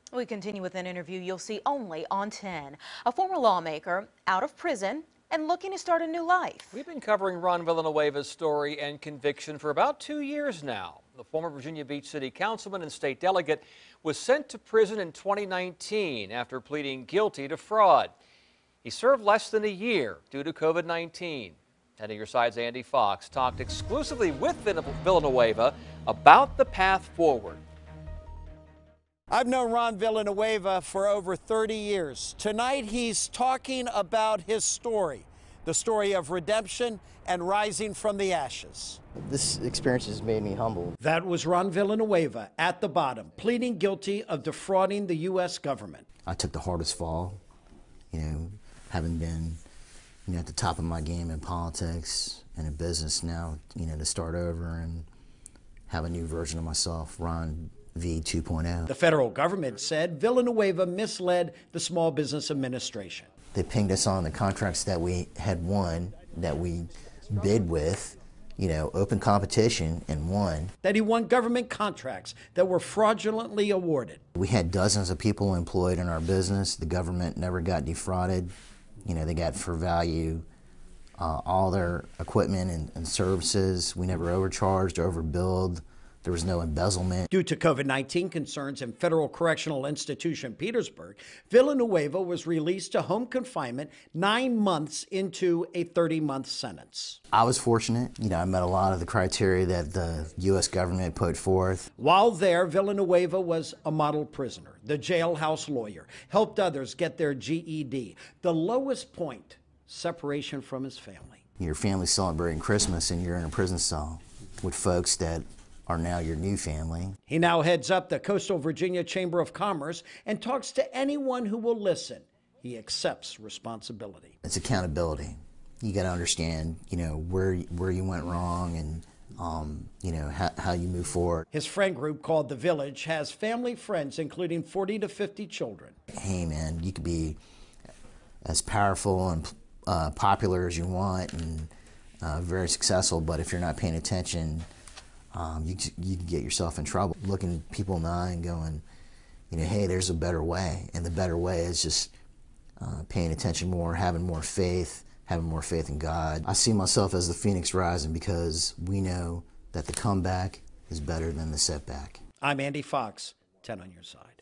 We continue with an interview you'll see only on 10. A former lawmaker out of prison and looking to start a new life. We've been covering Ron Villanueva's story and conviction for about 2 years now. The former Virginia Beach City councilman and state delegate was sent to prison in 2019 after pleading guilty to fraud. He served less than a year due to COVID-19. Head of Your Side's Andy Fox talked exclusively with Villanueva about the path forward. I've known Ron Villanueva for over 30 years. Tonight he's talking about his story, the story of redemption and rising from the ashes. This experience has made me humble. That was Ron Villanueva at the bottom, pleading guilty of defrauding the U.S. government. I took the hardest fall, having been at the top of my game in politics and in business now, to start over and have a new version of myself, Ron V 2.0. The federal government said Villanueva misled the Small Business Administration. They pinged us on the contracts that we had won, that we bid with, open competition and won. That he won government contracts that were fraudulently awarded. We had dozens of people employed in our business. The government never got defrauded. They got for value all their equipment and services. We never overcharged, overbilled. There was no embezzlement. Due to COVID-19 concerns in Federal Correctional Institution Petersburg, Villanueva was released to home confinement 9 months into a 30-month sentence. I was fortunate. I met a lot of the criteria that the U.S. government put forth. While there, Villanueva was a model prisoner, the jailhouse lawyer, helped others get their GED. The lowest point, separation from his family. Your family's celebrating Christmas and you're in a prison cell with folks that are now your new family. He now heads up the Coastal Virginia Chamber of Commerce and talks to anyone who will listen. He accepts responsibility. It's accountability. You got to understand, where you went wrong and, how you move forward. His friend group called The Village has family friends, including 40 to 50 children. Hey, man, you could be as powerful and popular as you want and very successful, but if you're not paying attention, you can get yourself in trouble. Looking people in the eye and going, hey, there's a better way. And the better way is just paying attention more, having more faith in God. I see myself as the phoenix rising because we know that the comeback is better than the setback. I'm Andy Fox, 10 on Your Side.